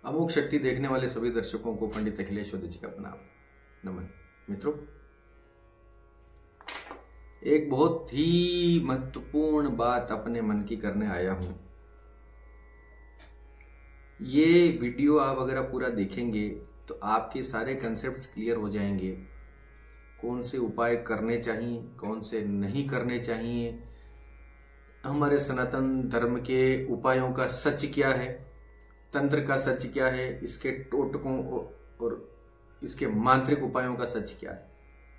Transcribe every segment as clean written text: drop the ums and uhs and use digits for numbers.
अमोघ शक्ति देखने वाले सभी दर्शकों को पंडित अखिलेश्वर जी का प्रणाम। नमन मित्रों, एक बहुत ही महत्वपूर्ण बात अपने मन की करने आया हूं। ये वीडियो आप अगर आप पूरा देखेंगे तो आपके सारे कंसेप्ट्स क्लियर हो जाएंगे। कौन से उपाय करने चाहिए, कौन से नहीं करने चाहिए, हमारे सनातन धर्म के उपायों का सच क्या है, तंत्र का सच क्या है, इसके टोटकों और इसके मांत्रिक उपायों का सच क्या है।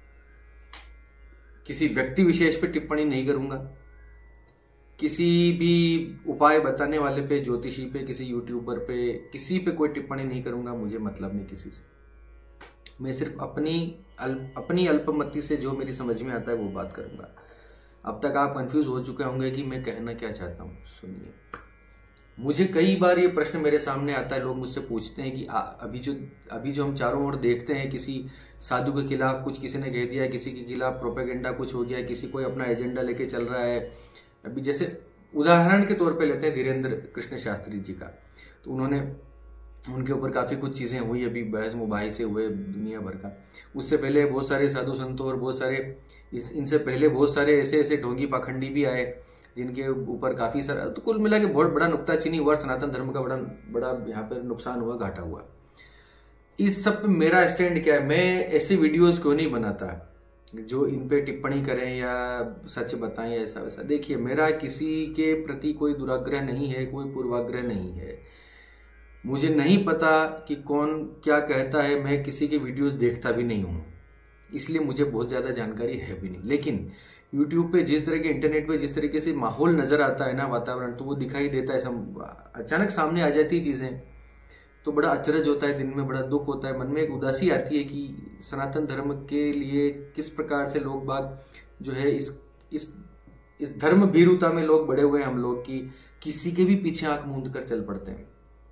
किसी व्यक्ति विशेष पे टिप्पणी नहीं करूंगा, किसी भी उपाय बताने वाले पे, ज्योतिषी पे, किसी यूट्यूबर पे, किसी पे कोई टिप्पणी नहीं करूंगा। मुझे मतलब नहीं किसी से। मैं सिर्फ अपनी अल्पमति से जो मेरी समझ में आता है वो बात करूंगा। अब तक आप कंफ्यूज हो चुके होंगे कि मैं कहना क्या चाहता हूं। सुनिए, मुझे कई बार ये प्रश्न मेरे सामने आता है। लोग मुझसे पूछते हैं कि अभी जो हम चारों ओर देखते हैं, किसी साधु के खिलाफ कुछ किसी ने कह दिया, किसी के खिलाफ प्रोपेगेंडा कुछ हो गया, किसी कोई अपना एजेंडा लेके चल रहा है। अभी जैसे उदाहरण के तौर पे लेते हैं धीरेन्द्र कृष्ण शास्त्री जी का, तो उनके ऊपर काफी कुछ चीजें हुई, अभी बहस मुबाहिसे हुए दुनिया भर का। उससे पहले बहुत सारे साधु संतों और बहुत सारे इनसे पहले बहुत सारे ऐसे ढोंगी पाखंडी भी आए जिनके ऊपर काफी सारा, तो कुल मिला के बहुत बड़ा नुक्ताचीनी हुआ। सनातन धर्म का बड़ा यहाँ पर नुकसान हुआ, घाटा हुआ। इस सब पे मेरा स्टैंड क्या है? मैं ऐसे वीडियोस क्यों नहीं बनाता जो इन पे टिप्पणी करें या सच बताएं या ऐसा वैसा। देखिए, मेरा किसी के प्रति कोई दुराग्रह नहीं है, कोई पूर्वाग्रह नहीं है। मुझे नहीं पता कि कौन क्या कहता है, मैं किसी के वीडियोस देखता भी नहीं हूं, इसलिए मुझे बहुत ज्यादा जानकारी है भी नहीं। लेकिन यूट्यूब पे जिस तरह के, इंटरनेट पे जिस तरीके से माहौल नजर आता है ना, वातावरण, तो वो दिखाई देता है। अचानक सामने आ जाती चीजें तो बड़ा अचरज होता है, दिन में बड़ा दुख होता है, मन में एक उदासी आती है कि सनातन धर्म के लिए किस प्रकार से लोग बाग जो है इस धर्म भीरुता में लोग बड़े हुए हैं हम लोग, की किसी के भी पीछे आंख मूंद कर चल पड़ते हैं।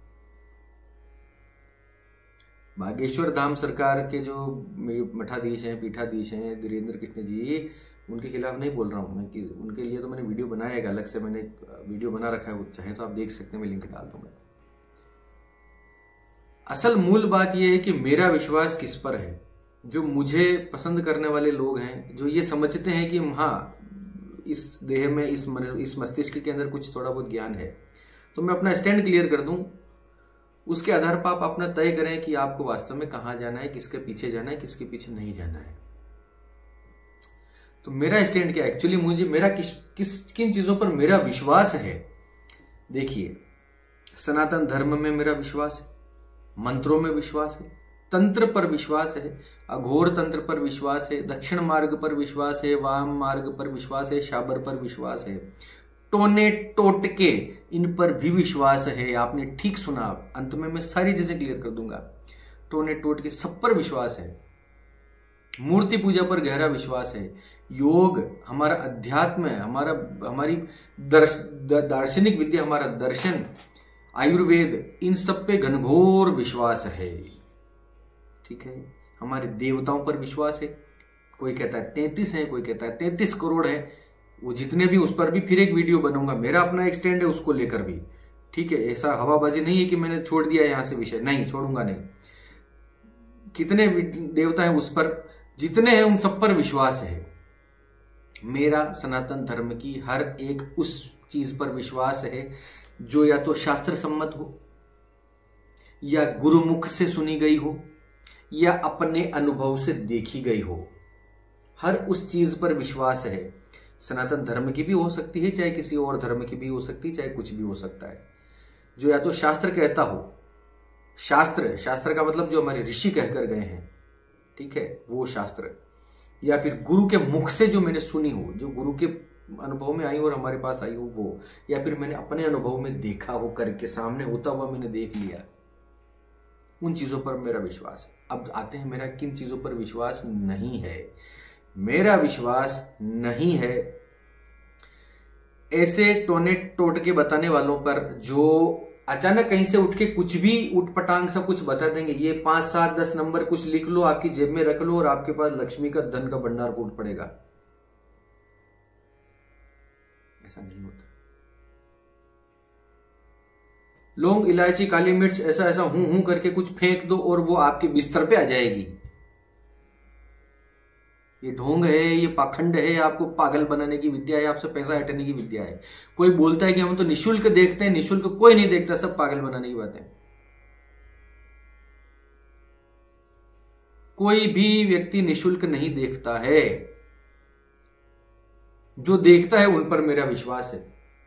बागेश्वर धाम सरकार के जो मठाधीश हैं, पीठाधीश हैं, धीरेन्द्र कृष्ण जी, उनके खिलाफ नहीं बोल रहा हूं मैं, कि उनके लिए तो मैंने वीडियो बनाया है, अलग से मैंने वीडियो बना रखा है, वो चाहे तो आप देख सकते हैं, मैं लिंक डाल दूंगा। असल मूल बात यह है कि मेरा विश्वास किस पर है। जो मुझे पसंद करने वाले लोग हैं, जो ये समझते हैं कि हाँ, इस देह में, इस मस्तिष्क के अंदर कुछ थोड़ा बहुत ज्ञान है, तो मैं अपना स्टैंड क्लियर कर दूं। उसके आधार पर आप अपना तय करें कि आपको वास्तव में कहां जाना है, किसके पीछे जाना है, किसके पीछे नहीं जाना है। तो मेरा स्टैंड क्या, एक्चुअली मुझे मेरा किन चीजों पर मेरा विश्वास है। देखिए, सनातन धर्म में मेरा विश्वास है, मंत्रों में विश्वास है, तंत्र पर विश्वास है, अघोर तंत्र पर विश्वास है, दक्षिण मार्ग पर विश्वास है, वाम मार्ग पर विश्वास है, शाबर पर विश्वास है, टोने टोटके इन पर भी विश्वास है। आपने ठीक सुना, अंत में मैं सारी चीजें क्लियर कर दूंगा। टोने टोटके सब पर विश्वास है। मूर्ति पूजा पर गहरा विश्वास है। योग, हमारा अध्यात्म है, हमारी दार्शनिक विद्या, हमारा दर्शन, आयुर्वेद, इन सब पे घनघोर विश्वास है। ठीक है, हमारे देवताओं पर विश्वास है। कोई कहता है 33 है, कोई कहता है 33 करोड़ है। वो जितने भी, उस पर भी फिर एक वीडियो बनूंगा। मेरा अपना एक स्टैंड है उसको लेकर भी। ठीक है, ऐसा हवाबाजी नहीं है कि मैंने छोड़ दिया यहां से विषय, नहीं छोड़ूंगा नहीं। कितने देवता है, उस पर जितने हैं उन सब पर विश्वास है। मेरा सनातन धर्म की हर एक उस चीज पर विश्वास है जो या तो शास्त्र सम्मत हो, या गुरुमुख से सुनी गई हो, या अपने अनुभव से देखी गई हो। हर उस चीज पर विश्वास है। सनातन धर्म की भी हो सकती है, चाहे किसी और धर्म की भी हो सकती है, चाहे कुछ भी हो सकता है, जो या तो शास्त्र कहता हो, शास्त्र का मतलब जो हमारे ऋषि कहकर गए हैं, ठीक है, वो शास्त्र, या फिर गुरु के मुख से जो मैंने सुनी हो, जो गुरु के अनुभव में आई और हमारे पास आई हो वो, या फिर मैंने अपने अनुभव में देखा हो, करके सामने होता हुआ मैंने देख लिया, उन चीजों पर मेरा विश्वास है। अब आते हैं, मेरा किन चीजों पर विश्वास नहीं है। मेरा विश्वास नहीं है ऐसे टोने टोटके बताने वालों पर, जो अचानक कहीं से उठ के कुछ भी उठपटांग सा कुछ बता देंगे। ये 5, 7, 10 नंबर कुछ लिख लो, आपकी जेब में रख लो और आपके पास लक्ष्मी का, धन का भंडार फूट पड़ेगा। ऐसा नहीं होता। लौंग, इलायची, काली मिर्च ऐसा ऐसा हूं करके कुछ फेंक दो और वो आपके बिस्तर पे आ जाएगी। ये ढोंग है, ये पाखंड है, आपको पागल बनाने की विद्या है, आपसे पैसा हटने की विद्या है। कोई बोलता है कि हम तो निशुल्क देखते हैं, निशुल्क कोई नहीं देखता, सब पागल बनाने की बात है। कोई भी व्यक्ति निशुल्क नहीं देखता है, जो देखता है उन पर मेरा विश्वास है।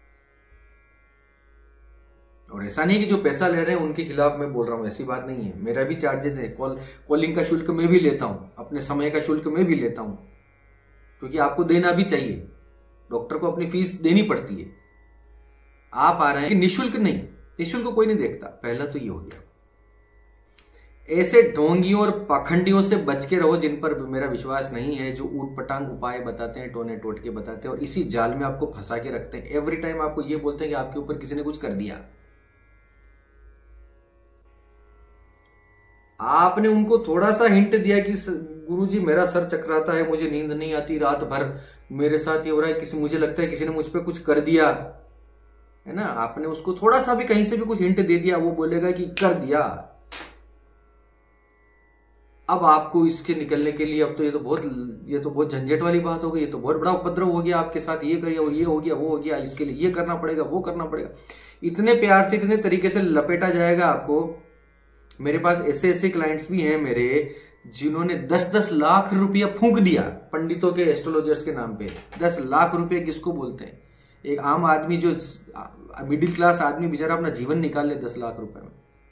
और ऐसा नहीं कि जो पैसा ले रहे हैं उनके खिलाफ मैं बोल रहा हूं, ऐसी बात नहीं है। मेरा भी चार्जेस है, कॉलिंग का शुल्क मैं भी लेता हूं, अपने समय का शुल्क मैं भी लेता हूं, क्योंकि आपको देना भी चाहिए, डॉक्टर को अपनी फीस देनी पड़ती है। आप आ रहे हैं कि निशुल्क नहीं, निशुल्क कोई नहीं देखता, पहला तो ये हो गया। ऐसे ढोंगियों और पाखंडियों से बच के रहो जिन पर मेरा विश्वास नहीं है, जो ऊट पटांग उपाय बताते हैं, टोने टोटके बताते हैं और इसी जाल में आपको फंसा के रखते हैं। एवरी टाइम आपको ये बोलते हैं कि आपके ऊपर किसी ने कुछ कर दिया। आपने उनको थोड़ा सा हिंट दिया कि गुरुजी मेरा सर चकराता है, मुझे नींद नहीं आती, रात भर मेरे साथ ये हो रहा है, किसी मुझे लगता है किसी ने मुझ पर कुछ कर दिया है ना। आपने उसको थोड़ा सा भी कहीं से भी कुछ हिंट दे दिया, वो बोलेगा कि कर दिया। अब आपको इसके निकलने के लिए अब तो ये तो बहुत झंझट वाली बात हो गई, ये तो बहुत बड़ा उपद्रव हो गया आपके साथ, ये करिए, ये हो गया, वो हो गया, इसके लिए ये करना पड़ेगा, वो करना पड़ेगा। इतने प्यार से, इतने तरीके से लपेटा जाएगा आपको। मेरे पास ऐसे ऐसे क्लाइंट्स भी हैं मेरे, जिन्होंने 10-10 लाख रुपया फूंक दिया पंडितों के, एस्ट्रोलॉजर्स के नाम पे। 10 लाख रुपए किसको बोलते हैं? एक आम आदमी, जो मिडिल क्लास आदमी बेचारा अपना जीवन निकाल ले 10 लाख रुपए में।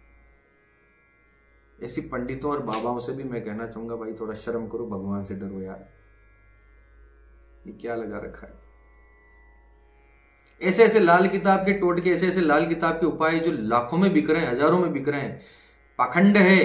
ऐसी पंडितों और बाबाओं से भी मैं कहना चाहूंगा, भाई थोड़ा शर्म करो, भगवान से डरो यार। ये क्या लगा रखा है? ऐसे ऐसे लाल किताब के टोटके, ऐसे ऐसे लाल किताब के उपाय जो लाखों में बिक रहे हैं, हजारों में बिक रहे हैं, पाखंड है।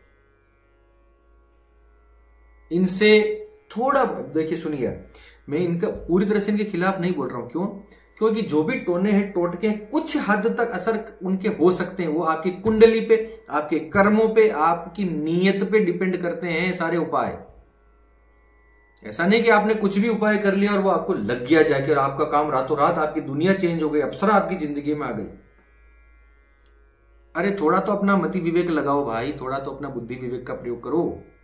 इनसे थोड़ा देखिए, सुनिए, मैं इनका पूरी तरह से इनके खिलाफ नहीं बोल रहा हूं। क्यों? क्योंकि जो भी टोने हैं, टोटके हैं, कुछ हद तक असर उनके हो सकते हैं। वो आपकी कुंडली पे, आपके कर्मों पे, आपकी नीयत पे डिपेंड करते हैं सारे उपाय। ऐसा नहीं कि आपने कुछ भी उपाय कर लिया और वो आपको लग गया जाके और आपका काम रातों रात, आपकी दुनिया चेंज हो गई, अप्सरा आपकी जिंदगी में आ गई। अरे थोड़ा तो अपना मति विवेक लगाओ भाई, थोड़ा तो अपना बुद्धि विवेक का प्रयोग करो।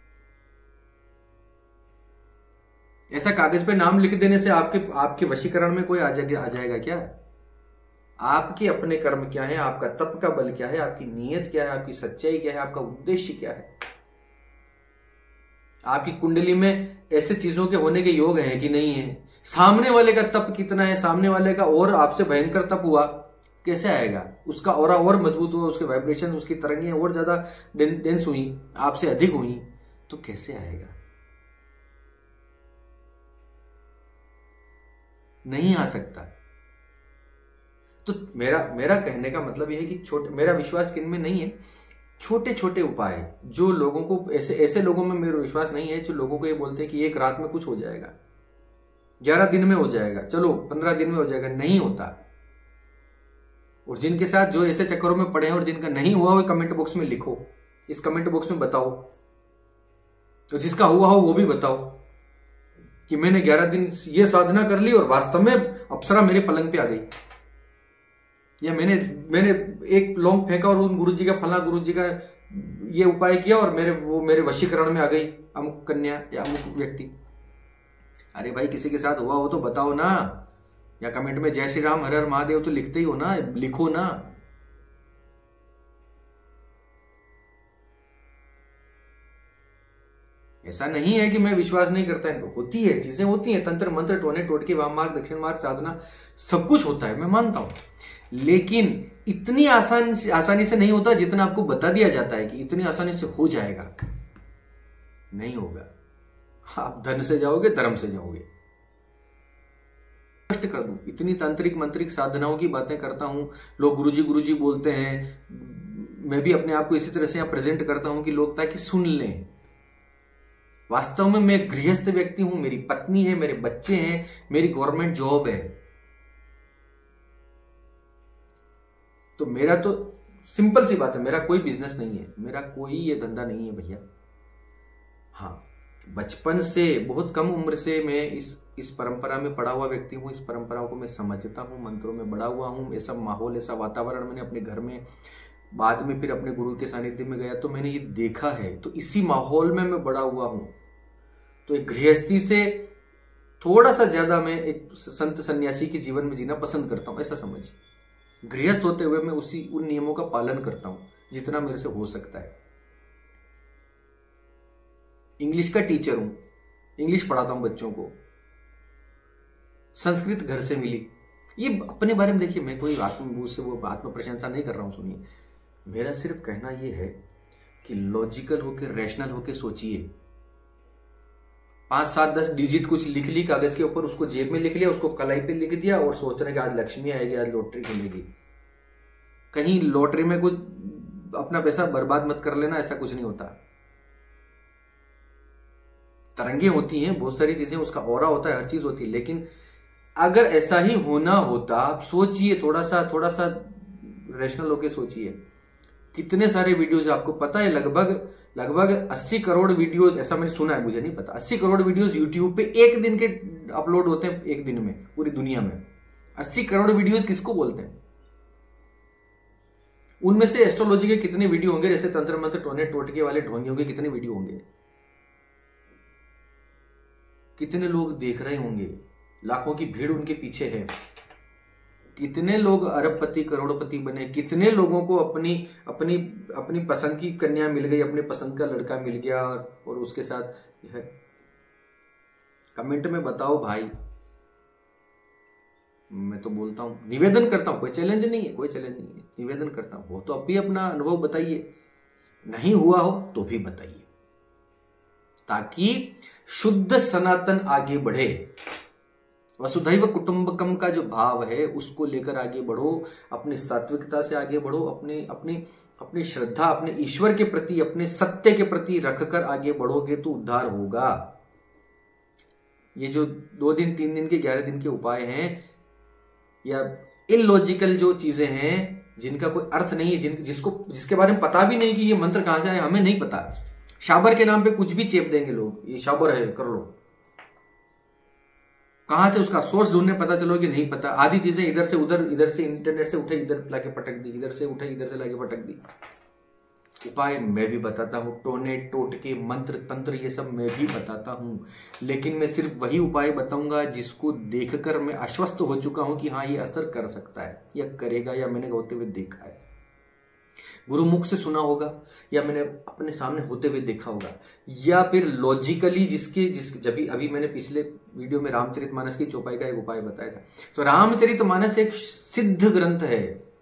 ऐसा कागज पे नाम लिख देने से आपके वशीकरण में कोई आ जाएगा क्या? आपके अपने कर्म क्या है, आपका तप का बल क्या है, आपकी नीयत क्या है, आपकी सच्चाई क्या है, आपका उद्देश्य क्या है, आपकी कुंडली में ऐसे चीजों के होने के योग है कि नहीं है, सामने वाले का तप कितना है, सामने वाले का और आपसे भयंकर तप हुआ, कैसे आएगा? उसका ऑरा और मजबूत हुआ, उसके वाइब्रेशन, उसकी तरंगें और ज्यादा डेंस हुई, आपसे अधिक हुई, तो कैसे आएगा? नहीं आ सकता। तो मेरा कहने का मतलब यह है कि मेरा विश्वास किन में नहीं है, छोटे छोटे उपाय जो लोगों को, ऐसे लोगों में मेरा विश्वास नहीं है जो लोगों को ये बोलते हैं कि एक रात में कुछ हो जाएगा, 11 दिन में हो जाएगा, चलो 15 दिन में हो जाएगा। नहीं होता। और जिनके साथ जो ऐसे चक्करों में पड़े हैं और जिनका नहीं हुआ, वो कमेंट बॉक्स में लिखो, इस कमेंट बॉक्स में बताओ। तो जिसका हुआ हो वो भी बताओ कि मैंने 11 दिन ये साधना कर ली और वास्तव में अप्सरा मेरे पलंग पे आ गई, या मैंने एक लौंग फेंका और उन गुरुजी का, फला गुरुजी का ये उपाय किया और मेरे वशीकरण में आ गई अमुक कन्या या अमुक व्यक्ति। अरे भाई, किसी के साथ हुआ हो तो बताओ ना, या कमेंट में जय श्री राम हर हर महादेव तो लिखते ही हो ना, लिखो ना। ऐसा नहीं है कि मैं विश्वास नहीं करता है, होती है, चीजें होती हैं, तंत्र मंत्र, टोने टोटके, वाम मार्ग, दक्षिण मार्ग, साधना, सब कुछ होता है, मैं मानता हूं। लेकिन इतनी आसानी से नहीं होता जितना आपको बता दिया जाता है कि इतनी आसानी से हो जाएगा। नहीं होगा। आप धन से जाओगे, धर्म से जाओगे। स्पष्ट कर दूं, इतनी तांत्रिक मंत्रिक साधनाओं की बातें करता हूं, लोग गुरुजी गुरुजी बोलते हैं, मैं भी अपने आप को इसी तरह से यहां प्रेजेंट करता हूं कि लोग ताकि सुन लें। वास्तव में मैं गृहस्थ व्यक्ति हूं, मेरी पत्नी है, मेरे बच्चे हैं, मेरी गवर्नमेंट जॉब है। तो मेरा तो सिंपल सी बात है, मेरा कोई बिजनेस नहीं है, मेरा कोई ये धंधा नहीं है भैया। हाँ, बचपन से, बहुत कम उम्र से मैं इस परंपरा में पड़ा हुआ व्यक्ति हूँ। इस परंपरा को मैं समझता हूँ, मंत्रों में बड़ा हुआ हूँ। ऐसा माहौल, ऐसा वातावरण मैंने अपने घर में, बाद में फिर अपने गुरु के सानिध्य में गया तो मैंने ये देखा है। तो इसी माहौल में मैं बड़ा हुआ हूँ। तो एक गृहस्थी से थोड़ा सा ज्यादा मैं एक संत सन्यासी के जीवन में जीना पसंद करता हूँ, ऐसा समझिए। गृहस्थ होते हुए मैं उन नियमों का पालन करता हूँ जितना मेरे से हो सकता है। इंग्लिश का टीचर हूं, इंग्लिश पढ़ाता हूं बच्चों को। संस्कृत घर से मिली। ये अपने बारे में देखिए, मैं कोई आत्म प्रशंसा नहीं कर रहा हूं। सुनिए, मेरा सिर्फ कहना यह है कि लॉजिकल होके, रैशनल होके सोचिए। 5, 7, 10 डिजिट कुछ लिख ली कागज के ऊपर, उसको जेब में लिख लिया, उसको कलाई पे लिख दिया और सोच रहे कि आज लक्ष्मी आएगी, आज लॉटरी खुलेगी। कहीं लॉटरी में कुछ अपना पैसा बर्बाद मत कर लेना, ऐसा कुछ नहीं होता। तरंगे होती हैं, बहुत सारी चीजें, उसका ऑरा होता है, हर चीज होती है। लेकिन अगर ऐसा ही होना होता, आप सोचिए, थोड़ा सा रैशनल होके सोचिए। कितने सारे वीडियोज आपको पता है, लगभग 80 करोड़ वीडियोज, ऐसा मैंने सुना है, मुझे नहीं पता, 80 करोड़ वीडियोज यूट्यूब पे एक दिन के अपलोड होते हैं, एक दिन में, पूरी दुनिया में। 80 करोड़ वीडियोज किसको बोलते हैं? उनमें से एस्ट्रोलॉजी के कितने वीडियो होंगे? जैसे तंत्र मंत्र टोने टोटके वाले ढोंगियों के कितने वीडियो होंगे? कितने लोग देख रहे होंगे? लाखों की भीड़ उनके पीछे है। कितने लोग अरबपति, करोड़पति बने? कितने लोगों को अपनी पसंद की कन्या मिल गई, अपने पसंद का लड़का मिल गया और उसके साथ है। कमेंट में बताओ भाई। मैं तो बोलता हूं, निवेदन करता हूं, कोई चैलेंज नहीं है, कोई चैलेंज नहीं है, निवेदन करता हूं। वो तो अभी अपना अनुभव बताइए, नहीं हुआ हो तो भी बताइए, ताकि शुद्ध सनातन आगे बढ़े। वसुधैव कुटुंबकम का जो भाव है उसको लेकर आगे बढ़ो, अपनी सात्विकता से आगे बढ़ो, अपनी श्रद्धा अपने ईश्वर के प्रति, अपने सत्य के प्रति रखकर आगे बढ़ोगे तो उद्धार होगा। ये जो 2 दिन 3 दिन के 11 दिन के उपाय हैं या इलॉजिकल जो चीजें हैं जिनका कोई अर्थ नहीं है, जिसके बारे में पता भी नहीं कि ये मंत्र कहां से आए, हमें नहीं पता। शाबर के नाम पे कुछ भी चेप देंगे लोग, ये शाबर है, कर लो। कहां से उसका सोर्स ढूंढने, पता चलो कि नहीं पता। आधी चीजें इधर से उधर, इधर से इंटरनेट से उठे इधर लाके पटक दी, इधर से उठे इधर से लाके पटक दी। उपाय मैं भी बताता हूं, टोने टोटके मंत्र तंत्र ये सब मैं भी बताता हूं, लेकिन मैं सिर्फ वही उपाय बताऊंगा जिसको देखकर मैं आश्वस्त हो चुका हूं कि हाँ ये असर कर सकता है या करेगा, या मैंने होते हुए देखा है, गुरुमुख से सुना होगा, या मैंने अपने सामने होते हुए देखा होगा, या फिर लॉजिकली जब अभी मैंने पिछले वीडियो में रामचरितमानस की चौपाई का एक उपाय बताया था। तो रामचरितमानस एक सिद्ध ग्रंथ है,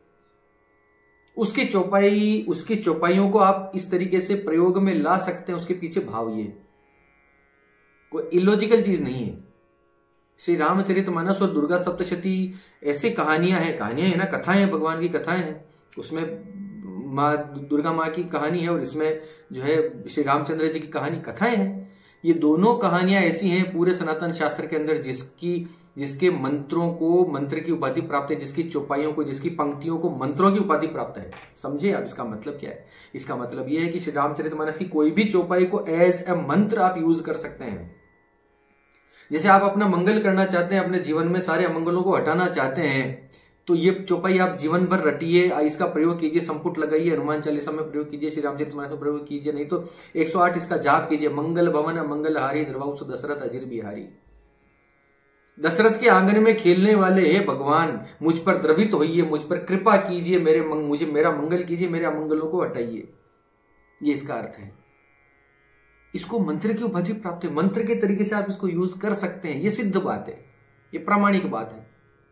उसकी चौपाइयों को आप इस तरीके से प्रयोग में ला सकते हैं। उसके पीछे भाव ये कोई इलॉजिकल चीज नहीं है। श्री रामचरितमानस और दुर्गा सप्तशती ऐसे कहानियां हैं ना, कथाएं हैं, भगवान की कथाएं हैं। उसमें माँ दुर्गा माँ की कहानी है और इसमें जो है श्री रामचंद्र जी की कहानी, कथाएं हैं। ये दोनों कहानियां ऐसी हैं पूरे सनातन शास्त्र के अंदर जिसके मंत्रों को मंत्र की उपाधि प्राप्त है, जिसकी चौपाइयों को, जिसकी पंक्तियों को मंत्रों की उपाधि प्राप्त है। समझे आप इसका मतलब क्या है? इसका मतलब यह है कि श्री रामचरितमानस की कोई भी चौपाई को एज ए मंत्र आप यूज कर सकते हैं। जैसे आप अपना मंगल करना चाहते हैं, अपने जीवन में सारे अमंगलों को हटाना चाहते हैं, तो ये चौपाई आप जीवन भर रटिए, इसका प्रयोग कीजिए, संपुट लगाइए, हनुमान चालीसा में प्रयोग कीजिए, श्री रामचरितमानस में प्रयोग कीजिए, नहीं तो 108 इसका जाप कीजिए। मंगल भवन मंगल हारी, द्रवाउस दशरथ अजिर बिहारी। दशरथ के आंगन में खेलने वाले हे भगवान, मुझ पर द्रवित होइए, मुझ पर कृपा कीजिए, मेरा मंगल कीजिए, मेरे अमंगलों को हटाइए। ये इसका अर्थ है। इसको मंत्र की उपाधि प्राप्त है, मंत्र के तरीके से आप इसको यूज कर सकते हैं। ये सिद्ध बात है, ये प्रामाणिक बात है।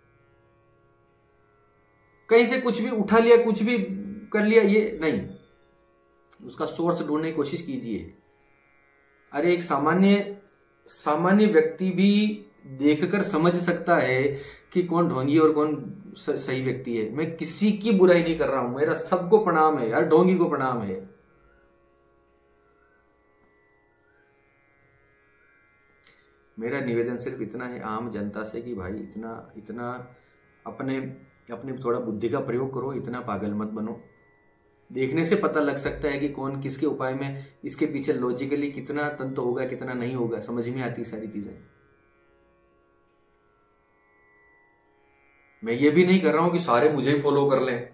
कहीं से कुछ भी उठा लिया, कुछ भी कर लिया, ये नहीं। उसका सोर्स ढूंढने की कोशिश कीजिए। अरे एक सामान्य व्यक्ति भी देखकर समझ सकता है कि कौन ढोंगी और कौन सही व्यक्ति है। मैं किसी की बुराई नहीं कर रहा हूं, मेरा सबको प्रणाम है, हर ढोंगी को प्रणाम है। मेरा निवेदन सिर्फ इतना है आम जनता से कि भाई इतना अपने थोड़ा बुद्धि का प्रयोग करो, इतना पागल मत बनो। देखने से पता लग सकता है कि कौन किसके उपाय में, इसके पीछे लॉजिकली कितना तंत्र होगा, कितना नहीं होगा, समझ में आती सारी चीजें। मैं ये भी नहीं कर रहा हूं कि सारे मुझे ही फॉलो कर लें,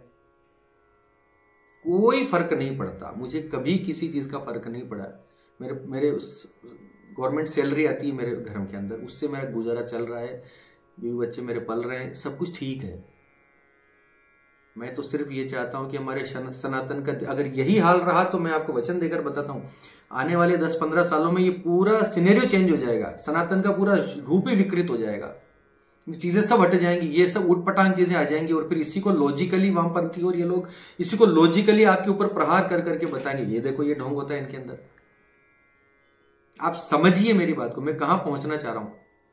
कोई फर्क नहीं पड़ता मुझे, कभी किसी चीज का फर्क नहीं पड़ा। मेरे गवर्नमेंट सैलरी आती है मेरे घर के अंदर, उससे मेरा गुजारा चल रहा है, बीवी बच्चे मेरे पल रहे हैं, सब कुछ ठीक है। मैं तो सिर्फ ये चाहता हूं कि हमारे सनातन का अगर यही हाल रहा तो मैं आपको वचन देकर बताता हूं, आने वाले 10-15 सालों में ये पूरा सिनेरियो चेंज हो जाएगा, सनातन का पूरा रूप ही विकृत हो जाएगा, चीजें सब हट जाएंगी, ये सब उटपटांग चीजें आ जाएंगी, और फिर इसी को लॉजिकली वामपंथी और ये लोग इसी को लॉजिकली आपके ऊपर प्रहार कर करके बताएंगे, ये देखो ये ढोंग होता है इनके अंदर। आप समझिए मेरी बात को, मैं कहां पहुंचना चाह रहा हूं।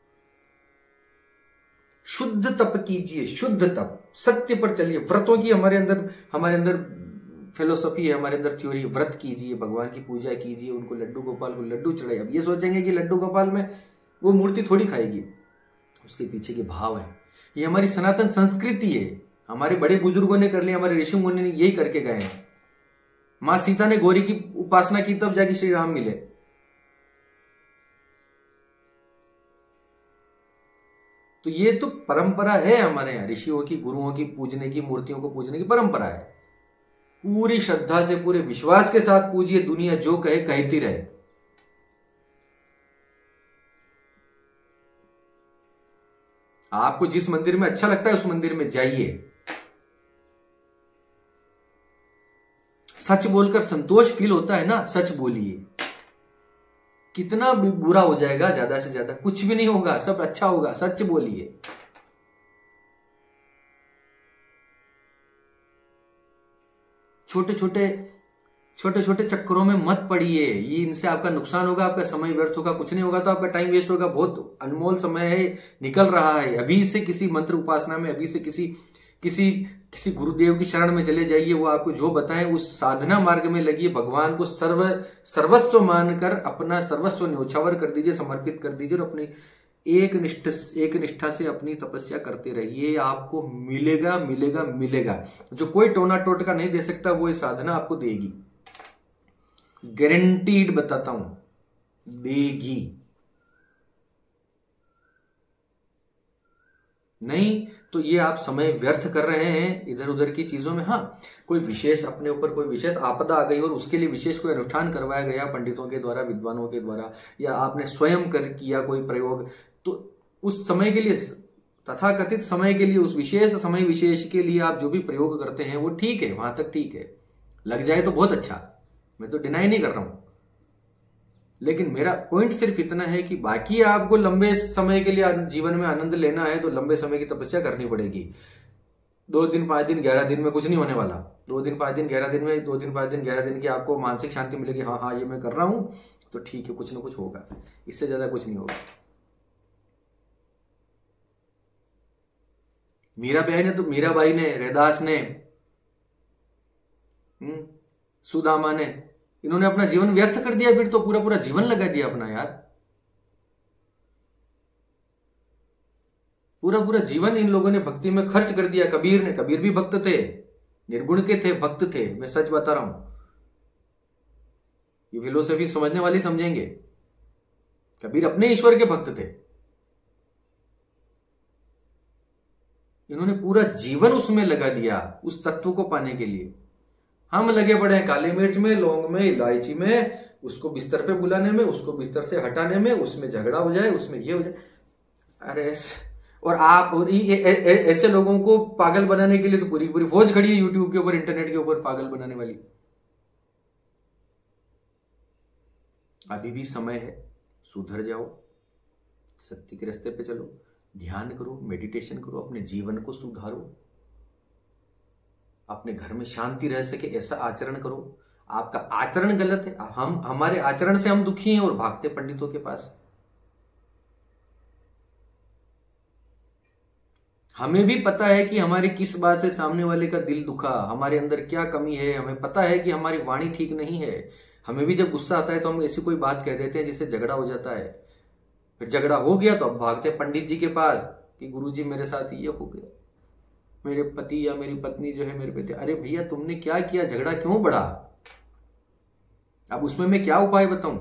शुद्ध तप कीजिए, शुद्ध तप, सत्य पर चलिए, व्रतों की हमारे अंदर फिलोसफी है, हमारे अंदर थ्योरी, व्रत कीजिए, भगवान की पूजा कीजिए, उनको लड्डू गोपाल को लड्डू चढ़ाइए। अब ये सोचेंगे कि लड्डू गोपाल में वो मूर्ति थोड़ी खाएगी, उसके पीछे के भाव है, ये हमारी सनातन संस्कृति है, हमारे बड़े बुजुर्गों ने कर लिया, हमारे ऋषि मुनि ने यही करके गए हैं। मां सीता ने गौरी की उपासना की तब जाके श्री राम मिले। तो ये तो परंपरा है हमारे यहाँ, ऋषियों की, गुरुओं की पूजने की, मूर्तियों को पूजने की परंपरा है। पूरी श्रद्धा से, पूरे विश्वास के साथ पूजिए, दुनिया जो कहे कहती रहे। आपको जिस मंदिर में अच्छा लगता है उस मंदिर में जाइए, सच बोलकर संतोष फील होता है ना, सच बोलिए। कितना भी बुरा हो जाएगा, ज्यादा से ज्यादा कुछ भी नहीं होगा, सब अच्छा होगा, सच बोलिए। छोटे छोटे चक्करों में मत पड़िए, ये इनसे आपका नुकसान होगा, आपका समय व्यर्थ होगा, कुछ नहीं होगा तो आपका टाइम वेस्ट होगा, बहुत अनमोल समय है निकल रहा है। अभी से किसी मंत्र उपासना में, अभी से किसी गुरुदेव की शरण में चले जाइए, वो आपको जो बताएं उस साधना मार्ग में लगिए, भगवान को सर्वस्व मानकर अपना सर्वस्व न्योछावर कर दीजिए, समर्पित कर दीजिए, और अपनी एक निष्ठा से अपनी तपस्या करते रहिए। आपको मिलेगा मिलेगा मिलेगा, जो कोई टोना टोटका नहीं दे सकता वो ये साधना आपको देगी, गारंटीड बताता हूं, देगी। नहीं तो ये आप समय व्यर्थ कर रहे हैं इधर उधर की चीजों में। हाँ, कोई विशेष अपने ऊपर कोई विशेष आपदा आ गई और उसके लिए विशेष कोई अनुष्ठान करवाया गया पंडितों के द्वारा, विद्वानों के द्वारा, या आपने स्वयं किया कोई प्रयोग, तो उस समय के लिए, तथाकथित समय के लिए, उस विशेष समय विशेष के लिए आप जो भी प्रयोग करते हैं वो ठीक है, वहां तक ठीक है, लग जाए तो बहुत अच्छा, मैं तो डिनाई नहीं कर रहा हूं। लेकिन मेरा पॉइंट सिर्फ इतना है कि बाकी आपको लंबे समय के लिए जीवन में आनंद लेना है तो लंबे समय की तपस्या करनी पड़ेगी। 2 दिन 5 दिन 11 दिन में कुछ नहीं होने वाला। 2 दिन 5 दिन 11 दिन में 2 दिन 5 दिन 11 दिन की आपको मानसिक शांति मिलेगी, हाँ हाँ ये मैं कर रहा हूं तो ठीक है, कुछ ना कुछ होगा, इससे ज्यादा कुछ नहीं होगा। मीराबाई ने, रैदास ने, सुदामा ने, इन्होंने अपना जीवन व्यर्थ कर दिया, फिर तो पूरा जीवन लगा दिया अपना यार, पूरा जीवन इन लोगों ने भक्ति में खर्च कर दिया। कबीर भी भक्त थे, निर्गुण के थे, भक्त थे, मैं सच बता रहा हूं, ये फिलोसफी समझने वाले समझेंगे। कबीर अपने ईश्वर के भक्त थे, इन्होंने पूरा जीवन उसमें लगा दिया उस तत्व को पाने के लिए। हम लगे पड़े हैं काली मिर्च में, लौंग में, इलायची में, उसको बिस्तर पे बुलाने में, उसको बिस्तर से हटाने में, उसमें झगड़ा हो जाए, उसमें ये हो जाए। अरे और ऐसे लोगों को पागल बनाने के लिए तो पूरी फौज खड़ी है यूट्यूब के ऊपर, इंटरनेट के ऊपर पागल बनाने वाली। अभी भी समय है, सुधर जाओ, सत्य के रास्ते पे चलो, ध्यान करो, मेडिटेशन करो, अपने जीवन को सुधारो, अपने घर में शांति रह सके ऐसा आचरण करो। आपका आचरण गलत है, हमारे आचरण से हम दुखी हैं और भागते पंडितों के पास। हमें भी पता है कि हमारी किस बात से सामने वाले का दिल दुखा, हमारे अंदर क्या कमी है, हमें पता है कि हमारी वाणी ठीक नहीं है। हमें भी जब गुस्सा आता है तो हम ऐसी कोई बात कह देते हैं जिससे झगड़ा हो जाता है, फिर झगड़ा हो गया तो अब भागते पंडित जी के पास कि गुरुजी मेरे साथ ये हो गया। मेरे पति या मेरी पत्नी जो है मेरे पे, अरे भैया तुमने क्या किया, झगड़ा क्यों बढ़ा? अब उसमें मैं क्या उपाय बताऊं?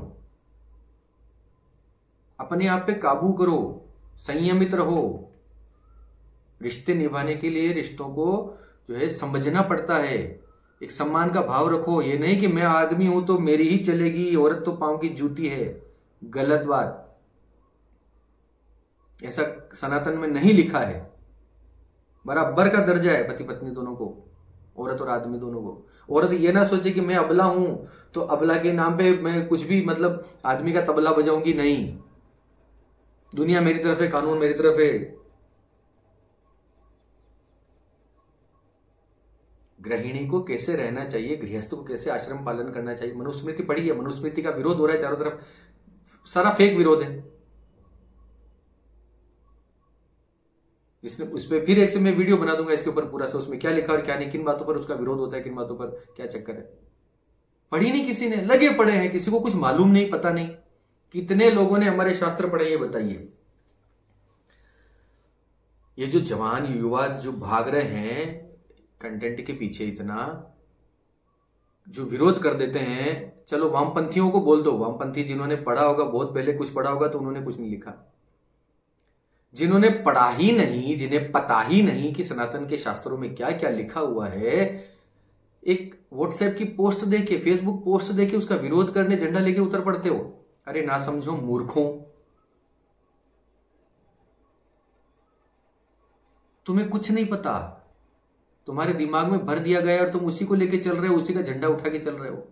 अपने आप पे काबू करो, संयमित रहो। रिश्ते निभाने के लिए रिश्तों को जो है समझना पड़ता है, एक सम्मान का भाव रखो। ये नहीं कि मैं आदमी हूं तो मेरी ही चलेगी, औरत तो पांव की जूती है, गलत बात। ऐसा सनातन में नहीं लिखा है। बराबर का दर्जा है पति पत्नी दोनों को, औरत और आदमी दोनों को। औरत ये ना सोचे कि मैं अबला हूं तो अबला के नाम पे मैं कुछ भी मतलब आदमी का तबला बजाऊंगी, नहीं। दुनिया मेरी तरफ है, कानून मेरी तरफ है। गृहिणी को कैसे रहना चाहिए, गृहस्थ को कैसे आश्रम पालन करना चाहिए, मनुस्मृति पढ़ी है। मनुस्मृति का विरोध हो रहा है चारों तरफ, सारा फेक विरोध है। जिसने उस पर फिर एक से मैं वीडियो बना दूंगा इसके ऊपर पूरा सा, उसमें क्या लिखा और क्या नहीं, किन बातों पर उसका विरोध होता है, किन बातों पर क्या चक्कर है। पढ़ी नहीं किसी ने, लगे पड़े हैं, किसी को कुछ मालूम नहीं, पता नहीं। कितने लोगों ने हमारे शास्त्र पढ़े ये बताइए। ये जो जवान युवा जो भाग रहे हैं कंटेंट के पीछे, इतना जो विरोध कर देते हैं, चलो वामपंथियों को बोल दो। वामपंथी जिन्होंने पढ़ा होगा, बहुत पहले कुछ पढ़ा होगा, तो उन्होंने कुछ नहीं लिखा। जिन्होंने पढ़ा ही नहीं, जिन्हें पता ही नहीं कि सनातन के शास्त्रों में क्या क्या लिखा हुआ है, एक व्हाट्सएप की पोस्ट देके, फेसबुक पोस्ट देके उसका विरोध करने झंडा लेके उतर पड़ते हो। अरे ना समझो मूर्खों, तुम्हें कुछ नहीं पता, तुम्हारे दिमाग में भर दिया गया और तुम उसी को लेके चल रहे हो, उसी का झंडा उठा के चल रहे हो।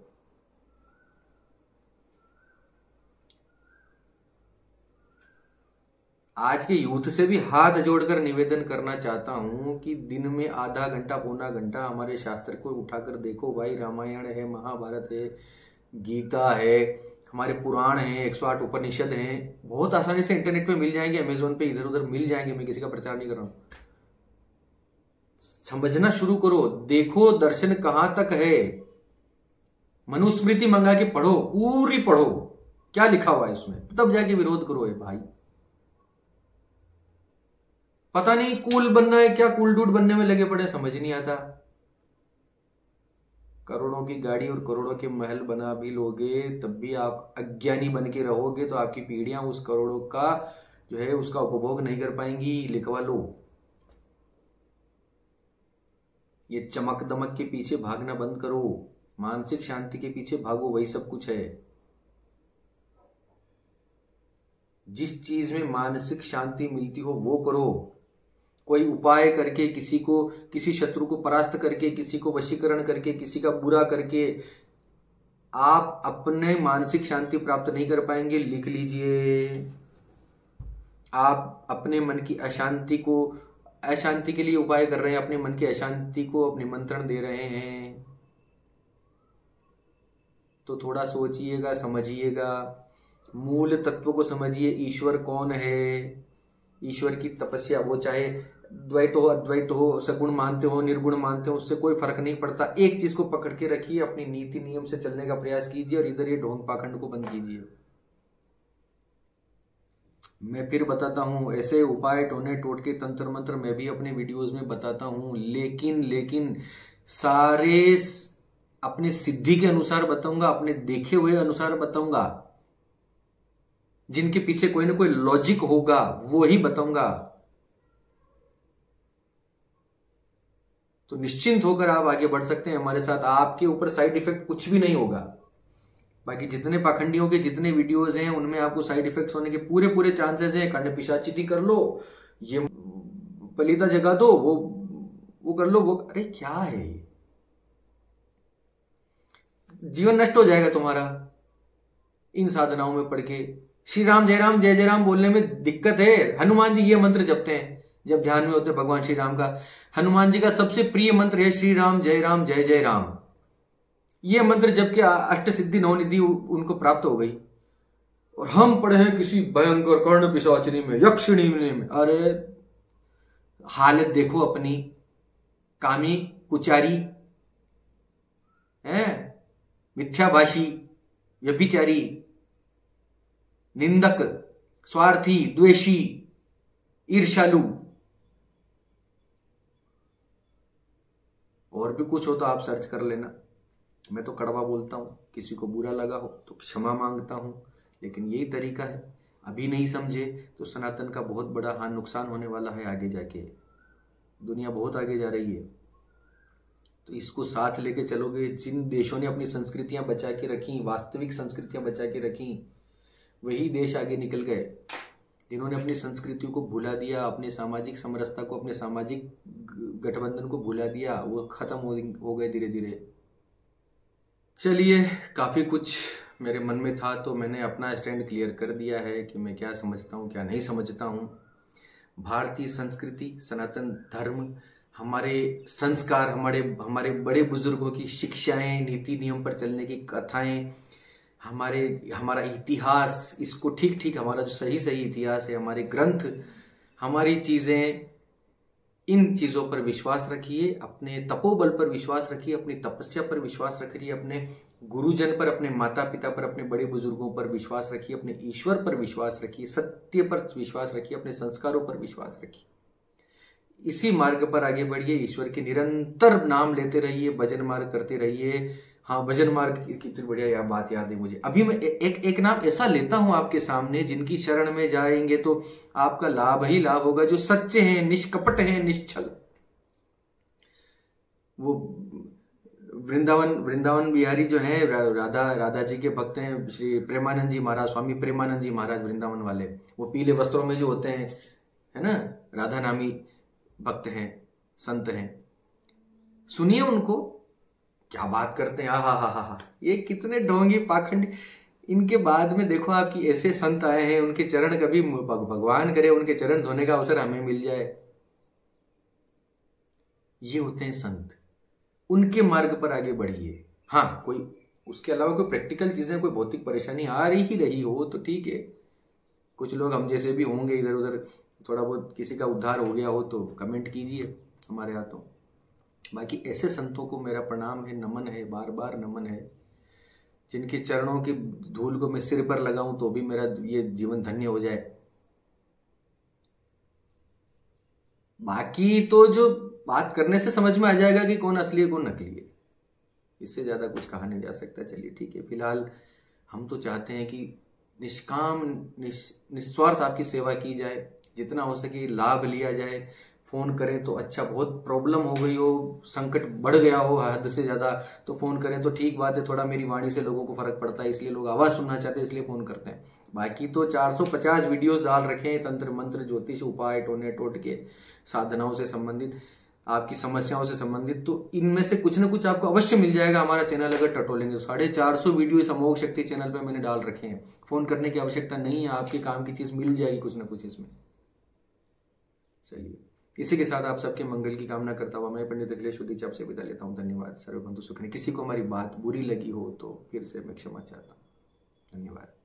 आज के यूथ से भी हाथ जोड़कर निवेदन करना चाहता हूं कि दिन में आधा घंटा पौना घंटा हमारे शास्त्र को उठाकर देखो भाई। रामायण है, महाभारत है, गीता है, हमारे पुराण हैं, 108 उपनिषद हैं, बहुत आसानी से इंटरनेट पे मिल जाएंगे, अमेजोन पे इधर उधर मिल जाएंगे। मैं किसी का प्रचार नहीं कर रहा हूं। समझना शुरू करो, देखो दर्शन कहां तक है। मनुस्मृति मंगा के पढ़ो, पूरी पढ़ो, क्या लिखा हुआ है उसमें, तब जाके विरोध करो। भाई पता नहीं कूल बनना है क्या, कूल डूड बनने में लगे पड़े, समझ नहीं आता। करोड़ों की गाड़ी और करोड़ों के महल बना भी लोगे, तब भी आप अज्ञानी बन के रहोगे, तो आपकी पीढ़ियां उस करोड़ों का जो है उसका उपभोग नहीं कर पाएंगी। लिखवा लो। ये चमक दमक के पीछे भागना बंद करो, मानसिक शांति के पीछे भागो, वही सब कुछ है। जिस चीज में मानसिक शांति मिलती हो वो करो। कोई उपाय करके, किसी को, किसी शत्रु को परास्त करके, किसी को वशीकरण करके, किसी का बुरा करके आप अपने मानसिक शांति प्राप्त नहीं कर पाएंगे। लिख लीजिए। आप अपने मन की अशांति को, अशांति के लिए उपाय कर रहे हैं, अपने मन की अशांति को निमंत्रण दे रहे हैं, तो थोड़ा सोचिएगा, समझिएगा, मूल तत्व को समझिए। ईश्वर कौन है, ईश्वर की तपस्या, वो चाहे द्वैत हो, अद्वैत हो, सगुण मानते हो, निर्गुण मानते हो, उससे कोई फर्क नहीं पड़ता। एक चीज को पकड़ के रखिए, अपनी नीति नियम से चलने का प्रयास कीजिए और इधर ये ढोंग पाखंड को बंद कीजिए। मैं फिर बताता हूं, ऐसे उपाय, टोने, टोटके, तंत्र मंत्र मैं भी अपने वीडियोस में बताता हूं, लेकिन सारे अपने सिद्धि के अनुसार बताऊंगा, अपने देखे हुए अनुसार बताऊंगा। जिनके पीछे कोई ना कोई लॉजिक होगा वो ही बताऊंगा। तो निश्चिंत होकर आप आगे बढ़ सकते हैं हमारे साथ। आपके ऊपर साइड इफेक्ट कुछ भी नहीं होगा। बाकी जितने पाखंडियों के जितने वीडियोस हैं उनमें आपको साइड इफेक्ट्स होने के पूरे चांसेस हैं। खंड पिशाचिती कर लो, ये पलीता जगा दो, वो कर लो, वो, अरे क्या है, जीवन नष्ट हो जाएगा तुम्हारा इन साधनाओं में पढ़ के। श्री राम जय राम जय जय राम बोलने में दिक्कत है। हनुमान जी ये मंत्र जपते हैं जब ध्यान में होते हैं भगवान श्री राम का। हनुमान जी का सबसे प्रिय मंत्र है श्री राम जय जय राम। ये मंत्र जब के अष्ट सिद्धि नवनिधि उनको प्राप्त हो गई। और हम पढ़े हैं किसी भयंकर कर्ण पिशाचिनी में, यक्षिणी में। अरे हालत देखो अपनी, कामी, कुचारी है, मिथ्याभाषी, व्यभिचारी, निंदक, स्वार्थी, द्वेषी, ईर्ष्यालु, और भी कुछ हो तो आप सर्च कर लेना। मैं तो कड़वा बोलता हूँ, किसी को बुरा लगा हो तो क्षमा मांगता हूँ, लेकिन यही तरीका है। अभी नहीं समझे तो सनातन का बहुत बड़ा नुकसान होने वाला है आगे जाके। दुनिया बहुत आगे जा रही है, तो इसको साथ लेके चलोगे। जिन देशों ने अपनी संस्कृतियां बचा के रखी, वास्तविक संस्कृतियां बचा के रखी, वही देश आगे निकल गए। जिन्होंने अपनी संस्कृतियों को भुला दिया, अपने सामाजिक समरसता को, अपने सामाजिक गठबंधन को भुला दिया, वो खत्म हो गए धीरे धीरे। चलिए, काफी कुछ मेरे मन में था तो मैंने अपना स्टैंड क्लियर कर दिया है कि मैं क्या समझता हूँ, क्या नहीं समझता हूँ। भारतीय संस्कृति, सनातन धर्म, हमारे संस्कार, हमारे बड़े बुजुर्गों की शिक्षाएं, नीति नियम पर चलने की कथाएं, हमारा इतिहास, इसको ठीक ठीक, हमारा जो सही सही इतिहास है, हमारे ग्रंथ, हमारी चीजें, इन चीजों पर विश्वास रखिए। अपने तपोबल पर विश्वास रखिए, अपनी तपस्या पर विश्वास रखिए, अपने गुरुजन पर, अपने माता पिता पर, अपने बड़े बुजुर्गों पर विश्वास रखिए, अपने ईश्वर पर विश्वास रखिए, सत्य पर विश्वास रखिए, अपने संस्कारों पर विश्वास रखिए। इसी मार्ग पर आगे बढ़िए, ईश्वर के निरंतर नाम लेते रहिए, भजन मार्ग करते रहिए। हाँ, भजन मार्ग कितनी बढ़िया बात याद है मुझे। अभी मैं एक नाम ऐसा लेता हूं आपके सामने, जिनकी शरण में जाएंगे तो आपका लाभ ही लाभ होगा, जो सच्चे हैं, निष्कपट हैं, निश्चल। वो वृंदावन बिहारी जो हैं, राधा जी के भक्त हैं, श्री प्रेमानंद जी महाराज, स्वामी प्रेमानंद जी महाराज वृंदावन वाले, वो पीले वस्त्रों में जो होते हैं, है ना, राधा नामी भक्त हैं, संत हैं। सुनिए उनको, क्या बात करते हैं। हा, ये कितने ढोंगी पाखंडी। इनके बाद में देखो आपकी ऐसे संत आए हैं, उनके चरण, कभी भगवान करे उनके चरण धोने का अवसर हमें मिल जाए। ये होते हैं संत, उनके मार्ग पर आगे बढ़िए। हाँ, कोई उसके अलावा कोई प्रैक्टिकल चीजें, कोई भौतिक परेशानी आ रही हो तो ठीक है। कुछ लोग हम जैसे भी होंगे इधर उधर, थोड़ा बहुत किसी का उद्धार हो गया हो तो कमेंट कीजिए हमारे हाथों। बाकी ऐसे संतों को मेरा प्रणाम है, नमन है, बार बार नमन है, जिनके चरणों की धूल को मैं सिर पर लगाऊं तो भी मेरा ये जीवन धन्य हो जाए। बाकी तो जो बात करने से समझ में आ जाएगा कि कौन असली है कौन नकली है, इससे ज्यादा कुछ कहा नहीं जा सकता। चलिए ठीक है, फिलहाल हम तो चाहते हैं कि निष्काम निस्वार्थ आपकी सेवा की जाए, जितना हो सके लाभ लिया जाए। फोन करें तो अच्छा, बहुत प्रॉब्लम हो गई हो, संकट बढ़ गया हो हद से ज्यादा, तो फोन करें तो ठीक बात है। थोड़ा मेरी वाणी से लोगों को फर्क पड़ता है, इसलिए लोग आवाज सुनना चाहते हैं, इसलिए फोन करते हैं। बाकी तो 450 वीडियोस डाल रखे हैं, तंत्र मंत्र, ज्योतिष, उपाय, टोने टोटके, साधनाओं से संबंधित, आपकी समस्याओं से संबंधित, तो इनमें से कुछ ना कुछ आपको अवश्य मिल जाएगा। हमारा चैनल अगर टटोलेंगे तो 450 वीडियो इस अमोघ शक्ति चैनल पे मैंने डाल रखे हैं। फोन करने की आवश्यकता नहीं है, आपके काम की चीज मिल जाएगी कुछ ना कुछ इसमें। चलिए, इसी के साथ आप सबके मंगल की कामना करता हुआ मैं पंडित अखिलेश उदीच आपसे विदा लेता हूँ। धन्यवाद। सर्वबंधु सुखिनः। किसी को हमारी बात बुरी लगी हो तो फिर से मैं क्षमा चाहता हूँ। धन्यवाद।